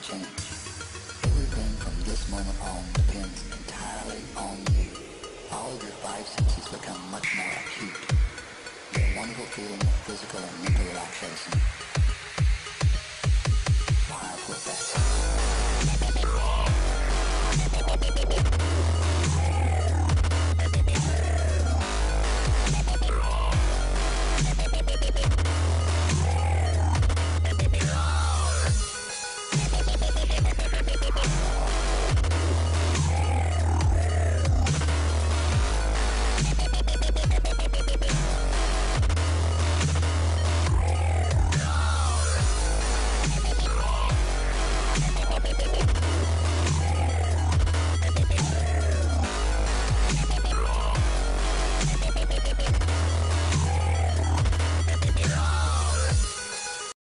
change. Everything from this moment on depends entirely on you. All of your five senses become much more acute. You get a wonderful feeling of physical and mental relaxation.